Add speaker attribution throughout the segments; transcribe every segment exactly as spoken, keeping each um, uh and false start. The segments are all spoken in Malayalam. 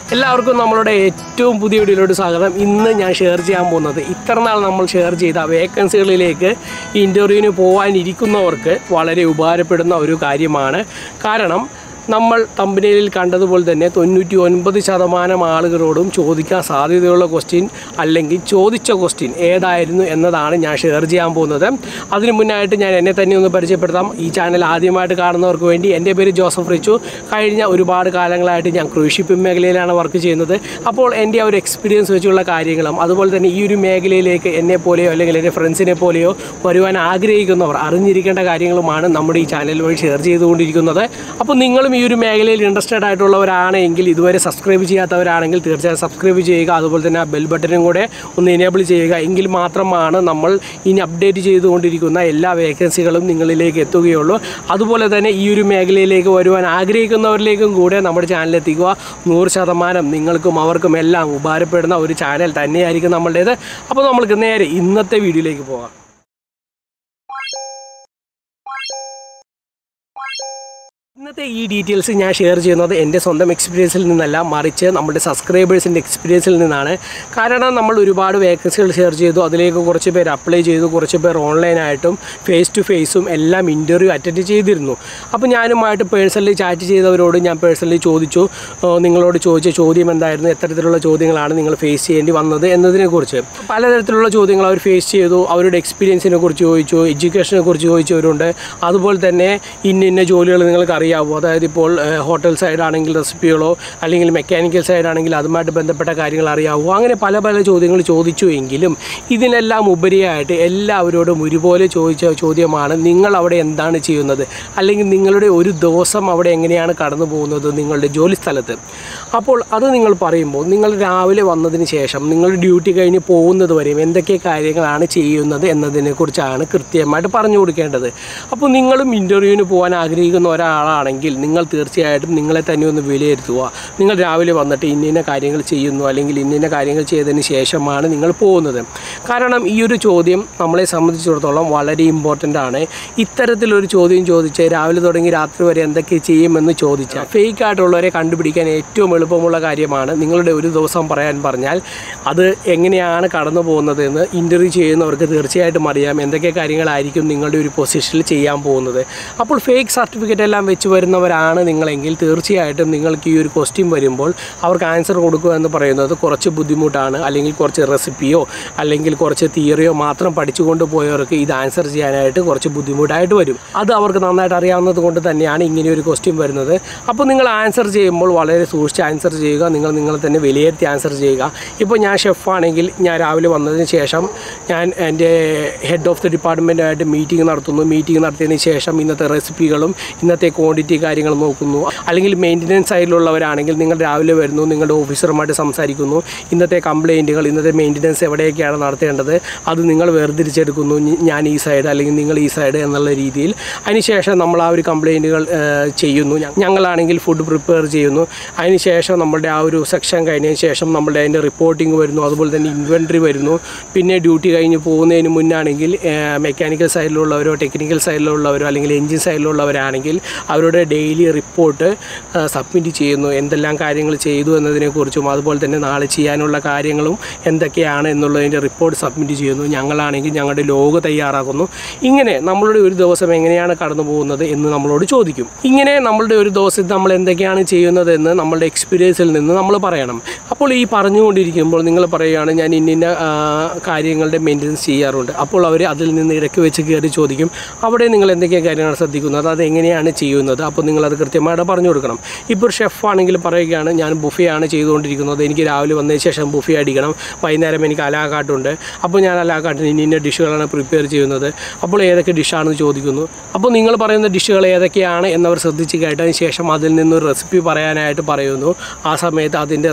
Speaker 1: എല്ലാവർക്കും നമ്മളുടെ ഏറ്റവും പുതിയ വീഡിയോയിലോട്ട് സ്വാഗതം. ഇന്ന് ഞാൻ ഷെയർ ചെയ്യാൻ പോകുന്നത് ഇത്ര നാൾ നമ്മൾ ഷെയർ ചെയ്ത വേക്കൻസികളിലേക്ക് ഇൻ്റർവ്യൂവിന് പോകാനിരിക്കുന്നവർക്ക് വളരെ ഉപകാരപ്പെടുന്ന ഒരു കാര്യമാണ്. കാരണം നമ്മൾ തമ്പനയിലിൽ കണ്ടതുപോലെ തന്നെ തൊണ്ണൂറ്റി ഒൻപത് ശതമാനം ആളുകളോടും ചോദിക്കാൻ സാധ്യതയുള്ള ക്വസ്റ്റ്യൻ അല്ലെങ്കിൽ ചോദിച്ച ക്വസ്റ്റ്യൻ ഏതായിരുന്നു എന്നതാണ് ഞാൻ ഷെയർ ചെയ്യാൻ പോകുന്നത്. അതിനു മുന്നായിട്ട് ഞാൻ എന്നെ തന്നെ ഒന്ന് പരിചയപ്പെടുത്താം. ഈ ചാനൽ ആദ്യമായിട്ട് കാണുന്നവർക്ക് വേണ്ടി എൻ്റെ പേര് ജോസഫ് റിച്ചു. കഴിഞ്ഞ ഒരുപാട് കാലങ്ങളായിട്ട് ഞാൻ ക്രൂസ് ഷിപ്പിംഗ് മേഖലയിലാണ് വർക്ക് ചെയ്യുന്നത്. അപ്പോൾ എൻ്റെ ആ ഒരു എക്സ്പീരിയൻസ് വെച്ചുള്ള കാര്യങ്ങളും അതുപോലെ തന്നെ ഈ ഒരു മേഖലയിലേക്ക് എന്നെ പോലെയോ അല്ലെങ്കിൽ എൻ്റെ ഫ്രണ്ട്സിനെ പോലെയോ വരുവാൻ ആഗ്രഹിക്കുന്നവർ അറിഞ്ഞിരിക്കേണ്ട കാര്യങ്ങളുമാണ് നമ്മുടെ ഈ ചാനൽ വഴി ഷെയർ ചെയ്തുകൊണ്ടിരിക്കുന്നത്. അപ്പോൾ നിങ്ങളും ഈ ഒരു മേഖലയിൽ ഇൻട്രസ്റ്റഡ് ആയിട്ടുള്ളവരാണെങ്കിൽ, ഇതുവരെ സബ്സ്ക്രൈബ് ചെയ്യാത്തവരാണെങ്കിൽ തീർച്ചയായും സബ്സ്ക്രൈബ് ചെയ്യുക. അതുപോലെ തന്നെ ആ ബെൽ ബട്ടനും കൂടെ ഒന്ന് എനേബിൾ ചെയ്യുക. എങ്കിൽ മാത്രമാണ് നമ്മൾ ഇനി അപ്ഡേറ്റ് ചെയ്തുകൊണ്ടിരിക്കുന്ന എല്ലാ വേക്കൻസികളും നിങ്ങളിലേക്ക് എത്തുകയുള്ളൂ. അതുപോലെ തന്നെ ഈ ഒരു മേഖലയിലേക്ക് വരുവാൻ ആഗ്രഹിക്കുന്നവരിലേക്കും കൂടെ നമ്മുടെ ചാനൽ എത്തിക്കുക. നൂറ് ശതമാനം നിങ്ങൾക്കും അവർക്കും എല്ലാം ഉപകാരപ്പെടുന്ന ഒരു ചാനൽ തന്നെയായിരിക്കും നമ്മളുടേത്. അപ്പോൾ നമ്മൾക്ക് നേരെ ഇന്നത്തെ വീഡിയോയിലേക്ക് പോകാം. ഇന്നത്തെ ഈ ഡീറ്റെയിൽസ് ഞാൻ ഷെയർ ചെയ്യുന്നത് എൻ്റെ സ്വന്തം എക്സ്പീരിയൻസിൽ നിന്നല്ല, മറിച്ച് നമ്മുടെ സബ്സ്ക്രൈബേഴ്സിൻ്റെ എക്സ്പീരിയൻസിൽ നിന്നാണ്. കാരണം നമ്മൾ ഒരുപാട് വേക്കൻസികൾ ഷെയർ ചെയ്തു, അതിലേക്ക് കുറച്ച് പേര് അപ്ലൈ ചെയ്തു, കുറച്ച് പേർ ഓൺലൈനായിട്ടും ഫേസ് ടു ഫേസും എല്ലാം ഇൻ്റർവ്യൂ അറ്റൻഡ് ചെയ്തിരുന്നു. അപ്പോൾ ഞാനുമായിട്ട് പേഴ്സണലി ചാറ്റ് ചെയ്തവരോട് ഞാൻ പേഴ്സണലി ചോദിച്ചു, നിങ്ങളോട് ചോദിച്ച ചോദ്യം എന്തായിരുന്നു, എത്തരത്തിലുള്ള ചോദ്യങ്ങളാണ് നിങ്ങൾ ഫേസ് ചെയ്യേണ്ടി വന്നത് എന്നതിനെക്കുറിച്ച്. പലതരത്തിലുള്ള ചോദ്യങ്ങൾ അവർ ഫേസ് ചെയ്തു. അവരുടെ എക്സ്പീരിയൻസിനെ കുറിച്ച് ചോദിച്ചു, എഡ്യൂക്കേഷനെ കുറിച്ച് ചോദിച്ചവരുണ്ട്. അതുപോലെ തന്നെ ഇന്ന ഇന്ന ജോലികൾ നിങ്ങൾക്ക് അറിയാമോ, അതായത് ഇപ്പോൾ ഹോട്ടൽ സൈഡാണെങ്കിൽ റെസിപ്പികളോ അല്ലെങ്കിൽ മെക്കാനിക്കൽ സൈഡാണെങ്കിൽ അതുമായിട്ട് ബന്ധപ്പെട്ട കാര്യങ്ങൾ അറിയാമോ, അങ്ങനെ പല പല ചോദ്യങ്ങൾ ചോദിച്ചു. എങ്കിലും ഇതിനെല്ലാം ഉപരിയായിട്ട് എല്ലാവരോടും ഒരുപോലെ ചോദിച്ച ചോദ്യമാണ്, നിങ്ങൾ അവിടെ എന്താണ് ചെയ്യുന്നത്, അല്ലെങ്കിൽ നിങ്ങളുടെ ഒരു ദിവസം അവിടെ എങ്ങനെയാണ് കടന്നു പോകുന്നത് നിങ്ങളുടെ ജോലി സ്ഥലത്ത്. അപ്പോൾ അത് നിങ്ങൾ പറയുമ്പോൾ നിങ്ങൾ രാവിലെ വന്നതിന് ശേഷം നിങ്ങൾ ഡ്യൂട്ടി കഴിഞ്ഞ് പോകുന്നത് വരെയും എന്തൊക്കെ കാര്യങ്ങളാണ് ചെയ്യുന്നത് എന്നതിനെക്കുറിച്ചാണ് കൃത്യമായിട്ട് പറഞ്ഞു കൊടുക്കേണ്ടത്. അപ്പോൾ നിങ്ങളും ഇൻ്റർവ്യൂവിന് പോകാൻ ആഗ്രഹിക്കുന്ന ഒരാളാണ് ആണെങ്കിൽ നിങ്ങൾ തീർച്ചയായിട്ടും നിങ്ങളെ തന്നെ ഒന്ന് വിലയിരുത്തുക. നിങ്ങൾ രാവിലെ വന്നിട്ട് ഇന്ന ഇന്ന കാര്യങ്ങൾ ചെയ്യുന്നു അല്ലെങ്കിൽ ഇന്ന ഇന്ന കാര്യങ്ങൾ ചെയ്തതിന് ശേഷമാണ് നിങ്ങൾ പോകുന്നത്. കാരണം ഈ ഒരു ചോദ്യം നമ്മളെ സംബന്ധിച്ചിടത്തോളം വളരെ ഇമ്പോർട്ടൻ്റ് ആണ്. ഇത്തരത്തിലൊരു ചോദ്യം ചോദിച്ച് രാവിലെ തുടങ്ങി രാത്രി വരെ എന്തൊക്കെ ചെയ്യുമെന്ന് ചോദിച്ചാൽ ഫേക്ക് ആയിട്ടുള്ളവരെ കണ്ടുപിടിക്കാൻ ഏറ്റവും എളുപ്പമുള്ള കാര്യമാണ്. നിങ്ങളുടെ ഒരു ദിവസം പറയാൻ പറഞ്ഞാൽ അത് എങ്ങനെയാണ് കടന്നു പോകുന്നതെന്ന് ഇൻ്റർവ്യൂ ചെയ്യുന്നവർക്ക് തീർച്ചയായിട്ടും അറിയാം, എന്തൊക്കെ കാര്യങ്ങളായിരിക്കും നിങ്ങളുടെ ഒരു പൊസിഷനിൽ ചെയ്യാൻ പോകുന്നത്. അപ്പോൾ ഫേക്ക് സർട്ടിഫിക്കറ്റ് എല്ലാം വെച്ച് വരുന്നവരാണ് നിങ്ങളെങ്കിൽ തീർച്ചയായിട്ടും നിങ്ങൾക്ക് ഈ ഒരു ക്വസ്റ്റ്യൻ വരുമ്പോൾ അവർക്ക് ആൻസർ കൊടുക്കുക എന്ന് പറയുന്നത് കുറച്ച് ബുദ്ധിമുട്ടാണ്. അല്ലെങ്കിൽ കുറച്ച് റെസിപ്പിയോ അല്ലെങ്കിൽ കുറച്ച് തിയറിയോ മാത്രം പഠിച്ചുകൊണ്ട് പോയവർക്ക് ഇത് ആൻസർ ചെയ്യാനായിട്ട് കുറച്ച് ബുദ്ധിമുട്ടായിട്ട് വരും. അത് അവർക്ക് നന്നായിട്ട് അറിയാവുന്നത് കൊണ്ട് തന്നെയാണ് ഇങ്ങനെ ഒരു ക്വസ്റ്റ്യൻ വരുന്നത്. അപ്പോൾ നിങ്ങൾ ആൻസർ ചെയ്യുമ്പോൾ വളരെ സൂക്ഷിച്ച് ആൻസർ ചെയ്യുക. നിങ്ങൾ നിങ്ങളെ തന്നെ വിലയിരുത്തി ആൻസർ ചെയ്യുക. ഇപ്പോൾ ഞാൻ ഷെഫാണെങ്കിൽ ഞാൻ രാവിലെ വന്നതിന് ശേഷം ഞാൻ എൻ്റെ ഹെഡ് ഓഫ് ദി ഡിപ്പാർട്ട്മെൻറ്റായിട്ട് മീറ്റിംഗ് നടത്തുന്നു. മീറ്റിംഗ് നടത്തിയതിന് ശേഷം ഇന്നത്തെ റെസിപ്പികളും ഇന്നത്തെ ക്വാണ്ടിറ്റി കാര്യങ്ങൾ നോക്കുന്നു. അല്ലെങ്കിൽ മെയിൻ്റനൻസ് സൈഡിലുള്ളവരാണെങ്കിൽ നിങ്ങൾ രാവിലെ വരുന്നു, നിങ്ങളുടെ ഓഫീസറുമായിട്ട് സംസാരിക്കുന്നു. ഇന്നത്തെ കംപ്ലയിൻറ്റുകൾ, ഇന്നത്തെ മെയിൻ്റനൻസ് എവിടെയൊക്കെയാണ് നടത്തേണ്ടത് അത് നിങ്ങൾ വേർതിരിച്ചെടുക്കുന്നു. ഞാൻ ഈ സൈഡ് അല്ലെങ്കിൽ നിങ്ങൾ ഈ സൈഡ് എന്നുള്ള രീതിയിൽ. അതിനുശേഷം നമ്മൾ ആ ഒരു കംപ്ലയിൻറ്റുകൾ ചെയ്യുന്നു. ഞങ്ങളാണെങ്കിൽ ഫുഡ് പ്രിപ്പയർ ചെയ്യുന്നു. അതിനുശേഷം നമ്മളുടെ ആ ഒരു സെക്ഷൻ കഴിഞ്ഞതിന് ശേഷം നമ്മളുടെ അതിൻ്റെ റിപ്പോർട്ടിംഗ് വരുന്നു. അതുപോലെ തന്നെ ഇൻവെൻട്രി വരുന്നു. പിന്നെ ഡ്യൂട്ടി കഴിഞ്ഞ് പോകുന്നതിന് മുന്നാണെങ്കിൽ മെക്കാനിക്കൽ സൈഡിലുള്ളവരോ ടെക്നിക്കൽ സൈഡിലുള്ളവരോ അല്ലെങ്കിൽ എൻജിൻ സൈഡിലുള്ളവരാണെങ്കിൽ അവരുടെ ഡെയിലി റിപ്പോർട്ട് സബ്മിറ്റ് ചെയ്യുന്നു. എന്തെല്ലാം കാര്യങ്ങൾ ചെയ്തു എന്നതിനെക്കുറിച്ചും അതുപോലെ തന്നെ നാളെ ചെയ്യാനുള്ള കാര്യങ്ങളും എന്തൊക്കെയാണ് എന്നുള്ളതിൻ്റെ റിപ്പോർട്ട് സബ്മിറ്റ് ചെയ്യുന്നു. ഞങ്ങളാണെങ്കിൽ ഞങ്ങളുടെ ലോഗ് തയ്യാറാക്കുന്നു. ഇങ്ങനെ നമ്മളുടെ ഒരു ദിവസം എങ്ങനെയാണ് കടന്നു പോകുന്നത് എന്ന് നമ്മളോട് ചോദിക്കും. ഇങ്ങനെ നമ്മളുടെ ഒരു ദിവസത്തിൽ നമ്മൾ എന്തൊക്കെയാണ് ചെയ്യുന്നതെന്ന് നമ്മളുടെ എക്സ്പീരിയൻസിൽ നിന്ന് നമ്മൾ പറയണം. അപ്പോൾ ഈ പറഞ്ഞുകൊണ്ടിരിക്കുമ്പോൾ നിങ്ങൾ പറയുകയാണ് ഞാൻ ഇന്ന കാര്യങ്ങളുടെ മെയിൻ്റനൻസ് ചെയ്യാറുണ്ട്. അപ്പോൾ അവർ അതിൽ നിന്ന് ഇടയ്ക്ക് വെച്ച് കയറി ചോദിക്കും, അവിടെ നിങ്ങൾ എന്തൊക്കെ കാര്യങ്ങൾ ശ്രദ്ധിക്കുന്നത്, അത് എങ്ങനെയാണ് ചെയ്യുന്നത്. അപ്പോൾ നിങ്ങളത് കൃത്യമായിട്ട് പറഞ്ഞു കൊടുക്കണം. ഇപ്പോൾ ഒരു ഷെഫാണെങ്കിൽ പറയുകയാണ് ഞാൻ ബുഫയാണ് ചെയ്തുകൊണ്ടിരിക്കുന്നത്, എനിക്ക് രാവിലെ വന്നതിന് ശേഷം ബുഫേ അടിക്കണം, വൈകുന്നേരം എനിക്ക് അലാക്കാട്ടുണ്ട്, അപ്പോൾ ഞാൻ അലാക്കാട്ടിന് ഇന്ന ഇന്ന ഡിഷുകളാണ് പ്രിപ്പയർ ചെയ്യുന്നത്. അപ്പോൾ ഏതൊക്കെ ഡിഷാണെന്ന് ചോദിക്കുന്നു. അപ്പോൾ നിങ്ങൾ പറയുന്ന ഡിഷുകൾ ഏതൊക്കെയാണ് എന്നവർ ശ്രദ്ധിച്ച് കേട്ടതിന് ശേഷം അതിൽ നിന്നൊരു റെസിപ്പി പറയാനായിട്ട് പറയുന്നു. ആ സമയത്ത് അതിൻ്റെ റെസിപ്പി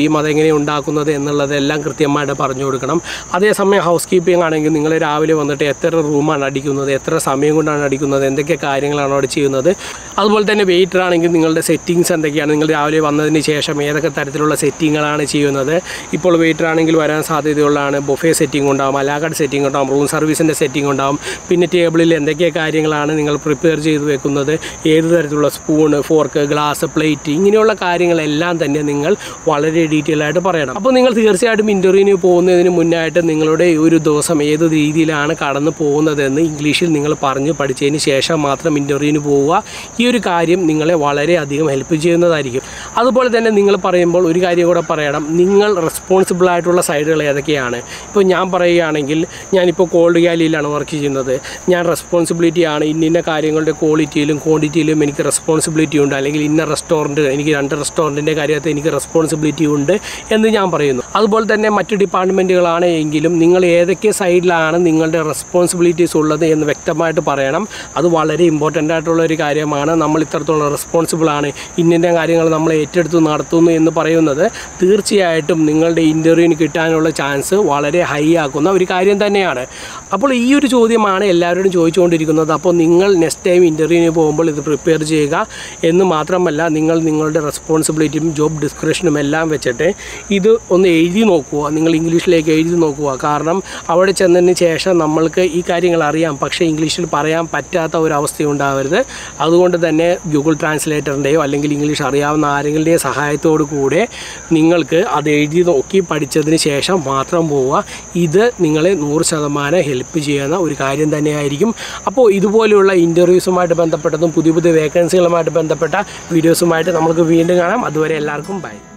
Speaker 1: ചെയ്യും, അതെങ്ങനെ ഉണ്ടാക്കുന്നത് എന്നുള്ളതെല്ലാം കൃത്യമായിട്ട് പറഞ്ഞു കൊടുക്കണം. അതേസമയം ഹൗസ് കീപ്പിംഗ് ആണെങ്കിൽ നിങ്ങൾ രാവിലെ വന്നിട്ട് എത്ര റൂമാണ് അടിക്കുന്നത്, എത്ര സമയം കൊണ്ടാണ് അടിക്കുന്നത്, എന്തൊക്കെ കാര്യങ്ങളാണ് അവിടെ ചെയ്യുന്നത്. അതുപോലെ തന്നെ വെയിറ്റർ ആണെങ്കിൽ നിങ്ങളുടെ സെറ്റിങ്സ് എന്തൊക്കെയാണ്, നിങ്ങൾ രാവിലെ വന്നതിന് ശേഷം ഏതൊക്കെ തരത്തിലുള്ള സെറ്റിങ്ങുകളാണ് ചെയ്യുന്നത്. ഇപ്പോൾ വെയിറ്റർ ആണെങ്കിൽ വരാൻ സാധ്യതയുള്ളതാണ് ബൊഫേ സെറ്റിംഗ് ഉണ്ടാകും, അലാകാർഡ് സെറ്റിംഗ് ഉണ്ടാകും, റൂം സർവീസിൻ്റെ സെറ്റിംഗ് ഉണ്ടാകും. പിന്നെ ടേബിളിൽ എന്തൊക്കെ കാര്യങ്ങളാണ് നിങ്ങൾ പ്രിപ്പയർ ചെയ്ത് വെക്കുന്നത്, ഏത് തരത്തിലുള്ള സ്പൂണ്, ഫോർക്ക്, ഗ്ലാസ്, പ്ലേറ്റ്, ഇങ്ങനെയുള്ള കാര്യങ്ങളെല്ലാം തന്നെ നിങ്ങൾ വളരെ ഡീറ്റെയിൽ ആയിട്ട് പറയണം. അപ്പോൾ നിങ്ങൾ തീർച്ചയായിട്ടും ഇൻ്റർവ്യൂവിന് പോകുന്നതിന് മുന്നായിട്ട് നിങ്ങളുടെ ഒരു ദിവസം ഏത് രീതിയിലാണ് കടന്നു പോകുന്നതെന്ന് ഇംഗ്ലീഷിൽ നിങ്ങൾ പറഞ്ഞ് പഠിച്ചതിന് ശേഷം മാത്രം ഇൻ്റർവ്യൂവിന് പോവുക. ഈ ഒരു കാര്യം നിങ്ങളെ വളരെയധികം ഹെൽപ്പ് ചെയ്യുന്നതായിരിക്കും. അതുപോലെ തന്നെ നിങ്ങൾ പറയുമ്പോൾ ഒരു കാര്യം കൂടെ പറയണം, നിങ്ങൾ റെസ്പോൺസിബിൾ ആയിട്ടുള്ള സൈഡുകൾ ഏതൊക്കെയാണ്. ഇപ്പോൾ ഞാൻ പറയുകയാണെങ്കിൽ ഞാനിപ്പോൾ കോൾഡ് ഗാലിയിലാണ് വർക്ക് ചെയ്യുന്നത്, ഞാൻ റെസ്പോൺസിബിലിറ്റിയാണ് ഇന്ന കാര്യങ്ങളുടെ ക്വാളിറ്റിയിലും ക്വാണ്ടിറ്റിയിലും എനിക്ക് റെസ്പോൺസിബിലിറ്റി ഉണ്ട്, അല്ലെങ്കിൽ ഇന്ന റെസ്റ്റോറൻറ്റ് എനിക്ക് രണ്ട് റെസ്റ്റോറൻറ്റിൻ്റെ കാര്യത്തിൽ എനിക്ക് റെസ്പോൺസിബിലിറ്റി ഉണ്ട് എന്ന് ഞാൻ പറയുന്നു. അതുപോലെ തന്നെ മറ്റു ഡിപ്പാർട്ട്മെൻറ്റുകളാണ് എങ്കിലും നിങ്ങൾ ഏതൊക്കെ സൈഡിലാണ് നിങ്ങളുടെ റെസ്പോൺസിബിലിറ്റീസ് ഉള്ളത് എന്ന് വ്യക്തമായിട്ട് പറയണം. അത് വളരെ ഇമ്പോർട്ടൻ്റ് ആയിട്ടുള്ള ഒരു കാര്യമാണ്. നമ്മൾ ഇത്രത്തോളം റെസ്പോൺസിബിളാണ്, ഇന്ന കാര്യങ്ങൾ നമ്മൾ ഏറ്റെടുത്ത് നടത്തുന്നു എന്ന് പറയുന്നത് തീർച്ചയായിട്ടും നിങ്ങളുടെ ഇൻ്റർവ്യൂവിന് കിട്ടാനുള്ള ചാൻസ് വളരെ ഹൈ ആക്കുന്ന ഒരു കാര്യം തന്നെയാണ്. അപ്പോൾ ഈ ഒരു ചോദ്യമാണ് എല്ലാവരോടും ചോദിച്ചുകൊണ്ടിരിക്കുന്നത്. അപ്പോൾ നിങ്ങൾ നെക്സ്റ്റ് ടൈം ഇൻ്റർവ്യൂവിന് പോകുമ്പോൾ ഇത് പ്രിപ്പയർ ചെയ്യുക എന്ന് മാത്രമല്ല, നിങ്ങൾ നിങ്ങളുടെ റെസ്പോൺസിബിലിറ്റിയും ജോബ് ഡിസ്ക്രിപ്ഷനും എല്ലാം വെച്ചിട്ട് ഇത് ഒന്ന് എഴുതി നോക്കുക, നിങ്ങൾ ഇംഗ്ലീഷിലേക്ക് എഴുതി നോക്കുക. കാരണം അവിടെ ചെന്നതിന് ശേഷം നമ്മൾക്ക് ഈ കാര്യങ്ങൾ അറിയാം, പക്ഷേ ഇംഗ്ലീഷിൽ പറയാൻ പറ്റാത്ത ഒരു അവസ്ഥയുണ്ടാവരുത്. അതുകൊണ്ട് തന്നെ ഗൂഗിൾ ട്രാൻസ്ലേറ്ററിൻ്റെയോ അല്ലെങ്കിൽ ഇംഗ്ലീഷ് അറിയാവുന്ന ആരെങ്കിലുടെയോ സഹായത്തോടു കൂടെ നിങ്ങൾക്ക് അത് എഴുതി നോക്കി പഠിച്ചതിന് ശേഷം മാത്രം പോവുക. ഇത് നിങ്ങളെ നൂറ് ശതമാനം ഹെൽപ്പ് ചെയ്യുന്ന ഒരു കാര്യം തന്നെയായിരിക്കും. അപ്പോൾ ഇതുപോലെയുള്ള ഇൻ്റർവ്യൂസുമായിട്ട് ബന്ധപ്പെട്ടതും പുതിയ പുതിയ വേക്കൻസികളുമായിട്ട് ബന്ധപ്പെട്ട വീഡിയോസുമായിട്ട് നമുക്ക് വീണ്ടും കാണാം. അതുവരെ എല്ലാവർക്കും ബൈ.